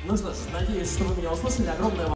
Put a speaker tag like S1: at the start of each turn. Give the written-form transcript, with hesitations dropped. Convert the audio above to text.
S1: Ну что ж, надеюсь, что вы меня услышали. Огромное вам